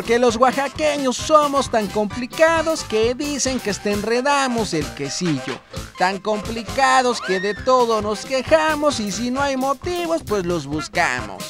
Que los oaxaqueños somos tan complicados que dicen que hasta enredamos el quesillo. Tan complicados que de todo nos quejamos y si no hay motivos pues los buscamos.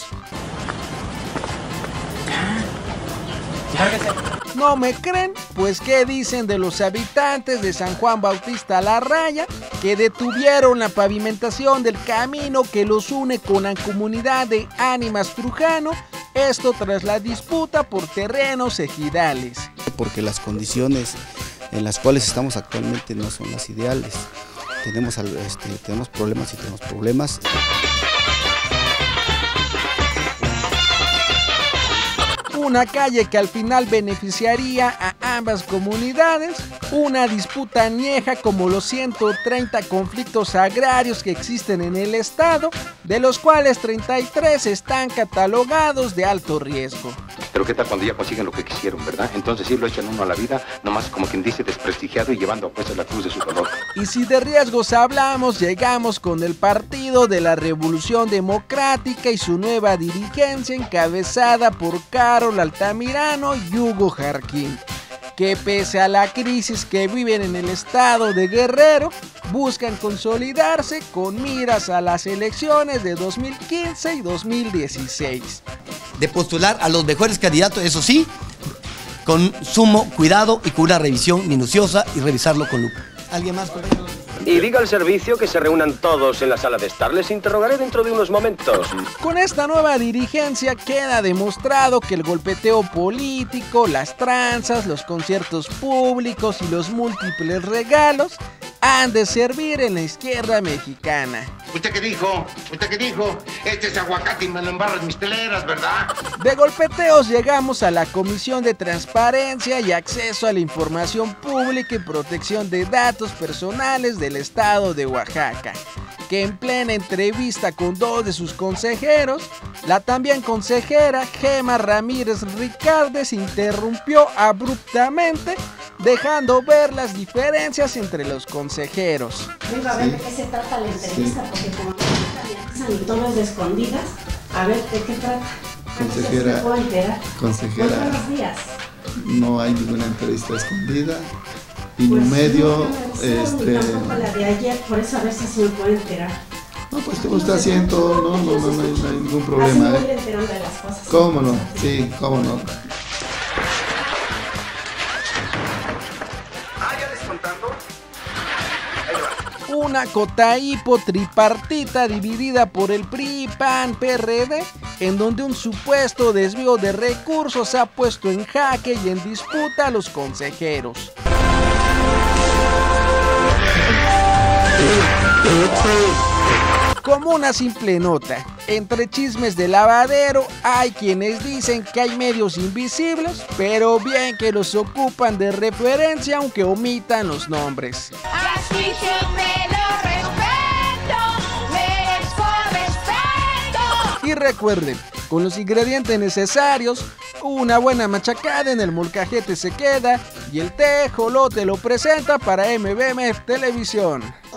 ¿No me creen? Pues ¿qué dicen de los habitantes de San Juan Bautista La Raya que detuvieron la pavimentación del camino que los une con la comunidad de Ánimas Trujano? Esto tras la disputa por terrenos ejidales. Porque las condiciones en las cuales estamos actualmente no son las ideales. Tenemos problemas y tenemos problemas. Una calle que al final beneficiaría a ambas comunidades, una disputa añeja como los 130 conflictos agrarios que existen en el estado, de los cuales 33 están catalogados de alto riesgo. Pero qué tal cuando ya consiguen lo que quisieron, ¿verdad? Entonces sí lo echan uno a la vida, nomás como quien dice desprestigiado y llevando pues la cruz de su dolor. Y si de riesgos hablamos, llegamos con el Partido de la Revolución Democrática y su nueva dirigencia encabezada por Carol Altamirano y Hugo Jarquín, que pese a la crisis que viven en el estado de Guerrero, buscan consolidarse con miras a las elecciones de 2015 y 2016. De postular a los mejores candidatos, eso sí, con sumo cuidado y con una revisión minuciosa y revisarlo con lupa. ¿Alguien más, compañero? Y diga al servicio que se reúnan todos en la sala de estar. Les interrogaré dentro de unos momentos. Con esta nueva dirigencia queda demostrado que el golpeteo político, las tranzas, los conciertos públicos y los múltiples regalos han de servir en la izquierda mexicana. ¿Usted qué dijo? ¿Usted qué dijo? Este es aguacate y me lo embarro en mis teleras, ¿verdad? De golpeteos llegamos a la Comisión de Transparencia y Acceso a la Información Pública y Protección de Datos Personales del estado de Oaxaca, que en plena entrevista con dos de sus consejeros, la también consejera Gema Ramírez Ricardes interrumpió abruptamente, dejando ver las diferencias entre los consejeros. Vengo a ver de qué se trata la entrevista, porque como no y todo es de escondidas, a ver de qué trata. Consejera, ¿puedo enterar? Consejera, buenos días. No hay ninguna entrevista escondida y Pues medio, ni tampoco la de ayer, por eso a ver si me puedo enterar. No, pues como está haciendo, no hay ningún problema. Así me voy enterando de las cosas. ¿Cómo no? Sí, cómo no. Una Cotaipo tripartita dividida por el PRI, PAN, PRD, en donde un supuesto desvío de recursos ha puesto en jaque y en disputa a los consejeros. Como una simple nota, entre chismes de lavadero hay quienes dicen que hay medios invisibles, pero bien que los ocupan de referencia aunque omitan los nombres. Así siempre lo respeto, merezco respeto. Y recuerden, con los ingredientes necesarios, una buena machacada en el molcajete se queda y el tejolote lo presenta para MBM Televisión.